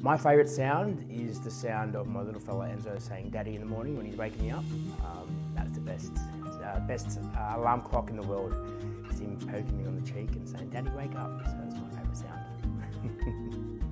My favourite sound is the sound of my little fella Enzo saying "Daddy" in the morning when he's waking me up. That's the best. It's best alarm clock in the world. It's him poking me on the cheek and saying "Daddy, wake up." So that's my favourite sound.